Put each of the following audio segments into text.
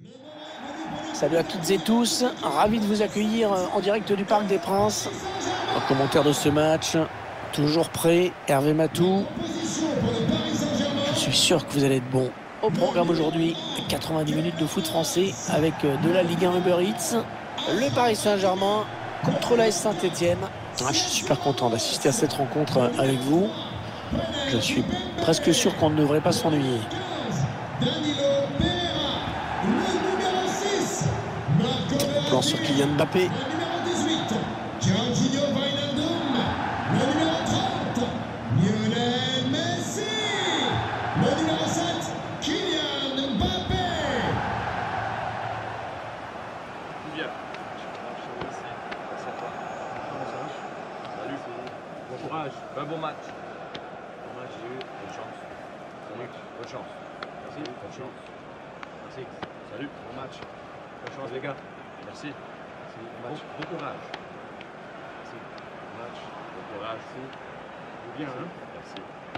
Salut à toutes et tous, ravi de vous accueillir en direct du Parc des Princes. En commentaire de ce match, toujours prêt, Hervé Matou. Je suis sûr que vous allez être bon. Au programme aujourd'hui, 90 minutes de foot français avec de la Ligue 1 Uber Eats, le Paris Saint-Germain contre l'AS Saint-Etienne. Je suis super content d'assister à cette rencontre avec vous. Je suis presque sûr qu'on ne devrait pas s'ennuyer. Plan sur Kylian Mbappé. Un bon match. Bon match, j'ai eu. Bonne chance. Salut. Bonne chance. Merci. Bonne chance. Merci. Salut. Bon match. Bonne chance, les gars. Merci. Merci. Bon match. Bon courage. Merci. Bon match. Bon courage. Merci. Vous bien, hein? Merci.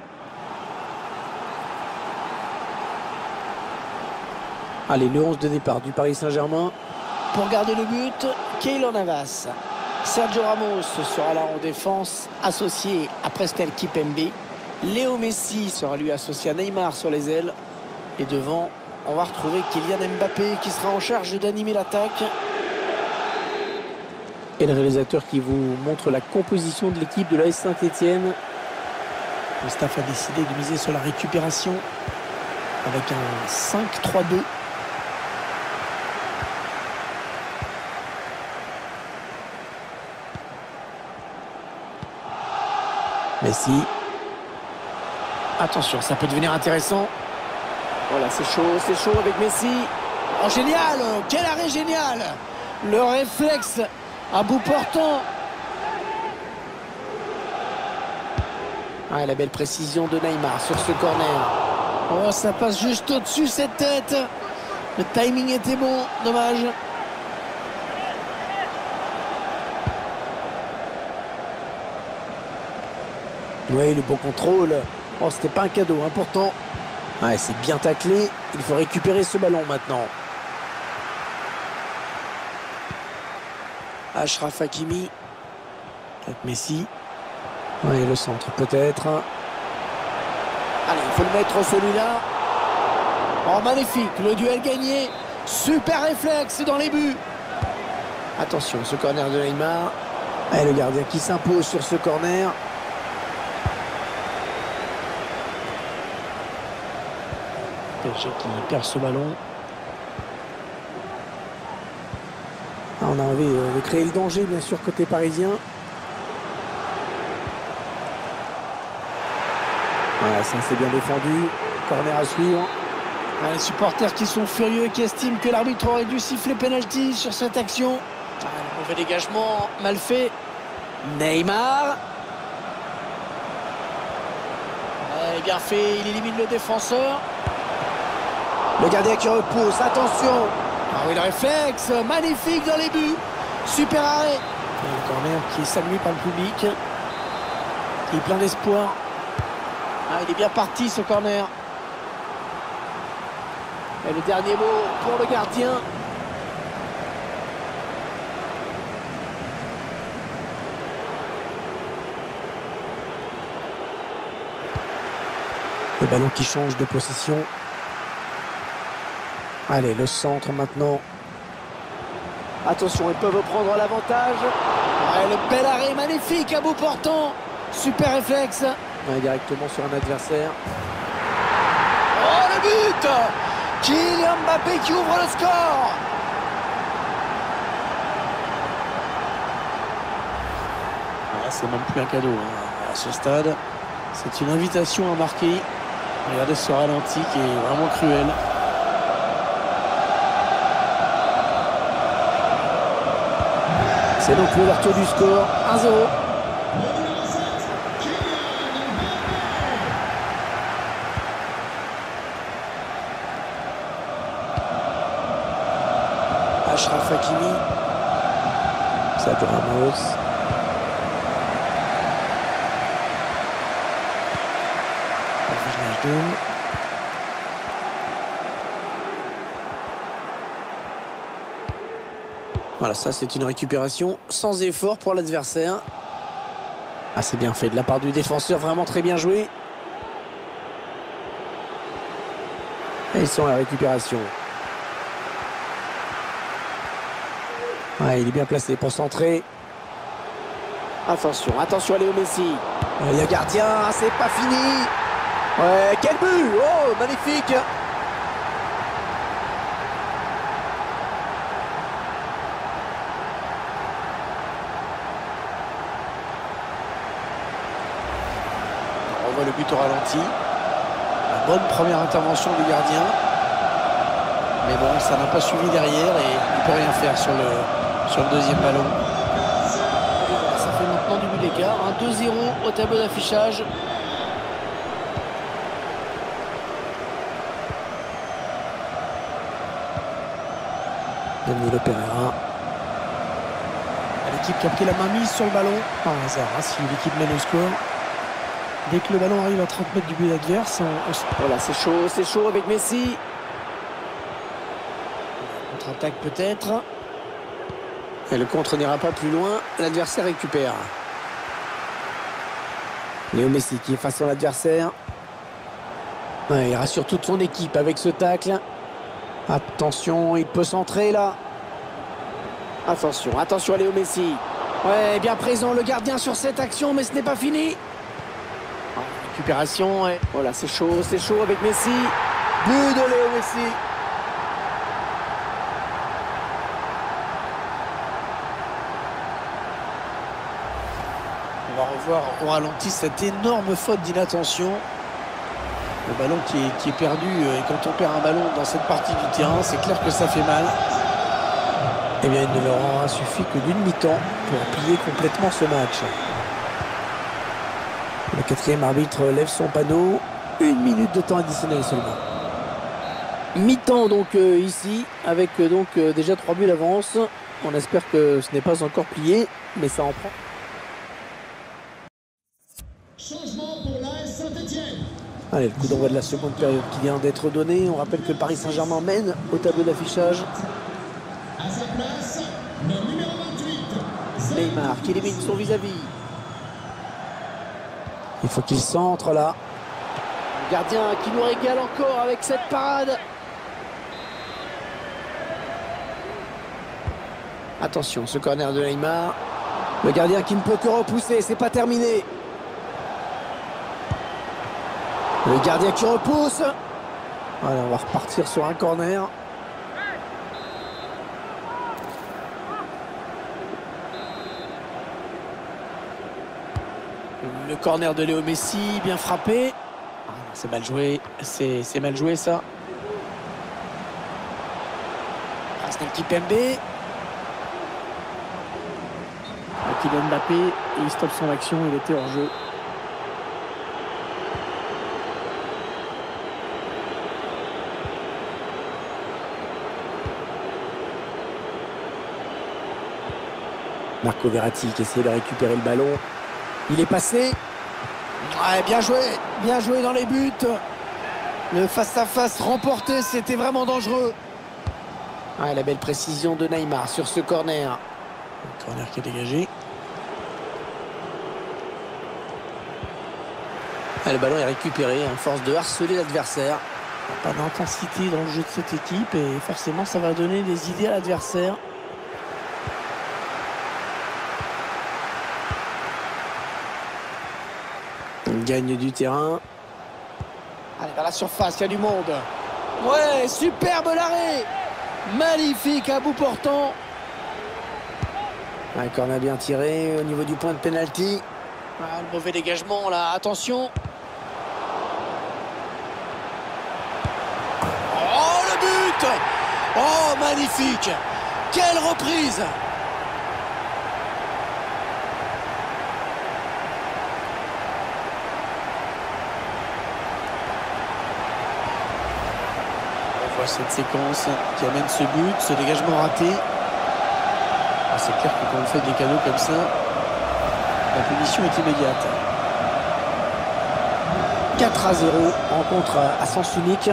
Allez, le 11 de départ du Paris Saint-Germain. Pour garder le but, Keylor Navas. Sergio Ramos sera là en défense, associé à Prestel Kipembe. Léo Messi sera lui associé à Neymar sur les ailes. Et devant, on va retrouver Kylian Mbappé qui sera en charge d'animer l'attaque. Et le réalisateur qui vous montre la composition de l'équipe de l'AS Saint-Etienne. Le staff a décidé de miser sur la récupération avec un 5-3-2. Messi. Attention, ça peut devenir intéressant. Voilà, c'est chaud avec Messi. Oh, génial! Quel arrêt génial! Le réflexe à bout portant. Ah, la belle précision de Neymar sur ce corner. Oh, ça passe juste au-dessus cette tête. Le timing était bon, dommage. Oui, le bon contrôle. Oh, c'était pas un cadeau, hein, pourtant. Ouais, c'est bien taclé. Il faut récupérer ce ballon maintenant. Achraf Hakimi. Avec Messi. Oui, le centre peut-être. Allez, il faut le mettre celui-là. Oh, magnifique. Le duel gagné. Super réflexe dans les buts. Attention, ce corner de Neymar. Et le gardien qui s'impose sur ce corner. Qui perd ce ballon. On a envie de créer le danger, bien sûr, côté parisien. Voilà, ça c'est bien défendu. Corner à suivre. Les supporters qui sont furieux et qui estiment que l'arbitre aurait dû siffler penalty sur cette action. Un mauvais dégagement, mal fait. Neymar. Bien fait, il élimine le défenseur. Le gardien qui repousse, attention. Ah oui, le réflexe, magnifique dans les buts. Super arrêt. Un corner qui est salué par le public. Qui est plein d'espoir. Ah, il est bien parti ce corner. Et le dernier mot pour le gardien. Le ballon qui change de possession. Allez, le centre maintenant. Attention, ils peuvent prendre l'avantage. Ouais, le bel arrêt magnifique à bout portant. Super réflexe. Ouais, directement sur un adversaire. Oh, le but! Kylian Mbappé qui ouvre le score. Ah, c'est même plus un cadeau hein, à ce stade. C'est une invitation à marquer. Regardez ce ralenti qui est vraiment cruel. C'est donc l'ouverture du score, 1-0. Achraf Hakimi. Sergio Ramos. Voilà, ça c'est une récupération sans effort pour l'adversaire. Ah, c'est bien fait de la part du défenseur, vraiment très bien joué. Et ils sont à la récupération. Ouais, il est bien placé pour centrer. Attention, attention à Léo Messi. Il y a gardien, c'est pas fini. Ouais, quel but! Oh, magnifique! On revoit le but au ralenti. La bonne première intervention du gardien. Mais bon, ça n'a pas suivi derrière et il ne peut rien faire sur le deuxième ballon. Ça fait maintenant du but d'écart. 2-0 au tableau d'affichage. Danilo Pereira. L'équipe qui a pris la main mise sur le ballon. Par hasard, si l'équipe mène au score. Dès que le ballon arrive à 30 mètres du but adverse, voilà, c'est chaud avec Messi. Contre-attaque peut-être. Et le contre n'ira pas plus loin. L'adversaire récupère. Léo Messi qui est face à l'adversaire. Ouais, il rassure toute son équipe avec ce tacle. Attention, il peut centrer là. Attention, attention à Léo Messi. Ouais, bien présent le gardien sur cette action, mais ce n'est pas fini. Récupération, ouais. Voilà, c'est chaud avec Messi. But de Léo Messi. On va revoir au ralenti cette énorme faute d'inattention. Le ballon qui est perdu, et quand on perd un ballon dans cette partie du terrain, c'est clair que ça fait mal. Eh bien, il ne leur aura suffi que d'une mi-temps pour plier complètement ce match. Le quatrième arbitre lève son panneau. 1 minute de temps additionnel seulement. Mi-temps donc ici, avec déjà 3 buts d'avance. On espère que ce n'est pas encore plié, mais ça en prend. Changement pour l'AS Saint-Etienne. Allez, le coup d'envoi de la seconde période qui vient d'être donné. On rappelle que Paris Saint-Germain mène au tableau d'affichage. À sa place, le numéro 28. Neymar qui élimine son vis-à-vis. Il faut qu'il centre là. Le gardien qui nous régale encore avec cette parade. Attention, ce corner de Neymar. Le gardien qui ne peut que repousser, c'est pas terminé. Le gardien qui repousse. Voilà, on va repartir sur un corner. Le corner de Léo Messi, bien frappé. C'est mal joué, c'est mal joué ça. Arsenal Kimpembe. Kylian Mbappé, et il stoppe son action, il était hors jeu. Marco Verratti qui essaie de récupérer le ballon. Il est passé. Ouais, bien joué dans les buts. Le face-à-face remporté, c'était vraiment dangereux. Ouais, la belle précision de Neymar sur ce corner. Le corner qui est dégagé. Ouais, le ballon est récupéré, à force de harceler l'adversaire. Pas d'intensité dans le jeu de cette équipe et forcément ça va donner des idées à l'adversaire. On gagne du terrain. Allez, vers la surface, il y a du monde. Ouais, superbe l'arrêt. Magnifique à bout portant. Ouais, corner bien tiré au niveau du point de pénalty. Ah, le mauvais dégagement là, attention. Oh, le but! Oh, magnifique! Quelle reprise! On voit cette séquence qui amène ce but, ce dégagement raté. Ah, c'est clair que quand on fait des cadeaux comme ça, la punition est immédiate. 4-0, rencontre à sens unique.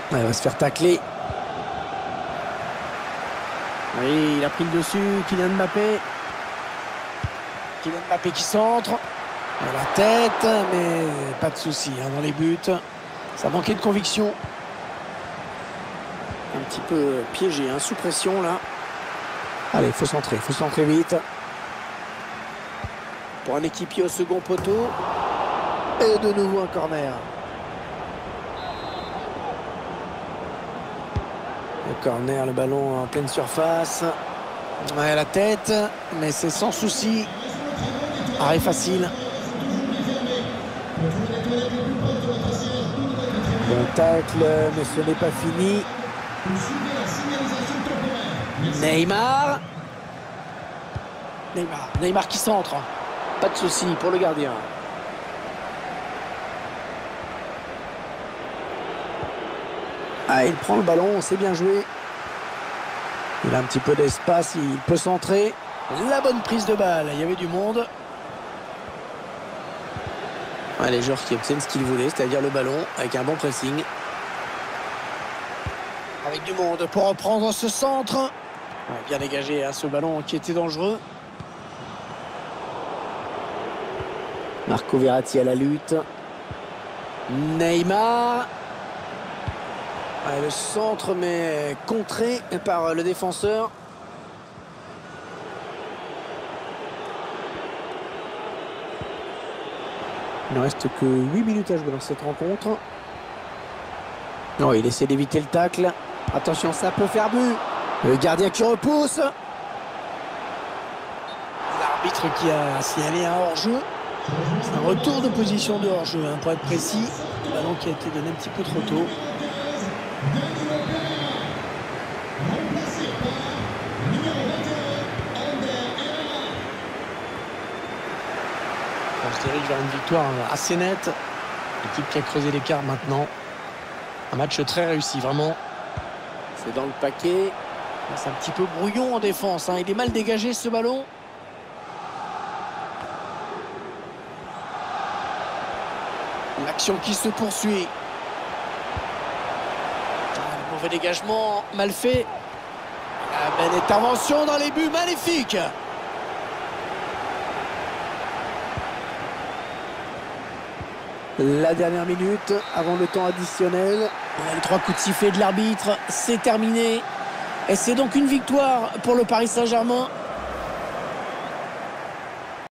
Il va se faire tacler. Oui, il a pris le dessus. Kylian Mbappé. Kylian Mbappé qui centre. La tête, mais pas de souci hein, dans les buts. Ça manquait de conviction. Un petit peu piégé, hein, sous pression là. Allez, il faut centrer vite. Pour un équipier au second poteau. Et de nouveau un corner. Le corner, le ballon en pleine surface. Ouais, la tête, mais c'est sans souci. Arrêt facile. Bon tacle, mais ce n'est pas fini. Neymar. Neymar qui centre. Pas de souci pour le gardien. Ah, il prend le ballon, c'est bien joué. Il a un petit peu d'espace, il peut centrer. La bonne prise de balle, il y avait du monde. Ouais, les joueurs qui obtiennent ce qu'ils voulaient, c'est-à-dire le ballon, avec un bon pressing. Avec du monde pour reprendre ce centre. Ouais, bien dégagé à ce ballon qui était dangereux. Marco Verratti à la lutte. Neymar. Ouais, le centre mais contré par le défenseur. Il ne reste que 8 minutes à jouer dans cette rencontre. Non, il essaie d'éviter le tacle. Attention, ça peut faire but. Le gardien qui repousse. L'arbitre qui a signalé un hors-jeu. C'est un retour de position de hors-jeu, hein, pour être précis. Le ballon qui a été donné un petit peu trop tôt. On se dirige vers une victoire assez nette. L'équipe qui a creusé l'écart maintenant. Un match très réussi, vraiment. C'est dans le paquet. C'est un petit peu brouillon en défense, hein. Il est mal dégagé ce ballon. L'action qui se poursuit. Un mauvais dégagement, mal fait. La belle intervention dans les buts, magnifique. La dernière minute avant le temps additionnel. Les 3 coups de sifflet de l'arbitre, c'est terminé. Et c'est donc une victoire pour le Paris Saint-Germain.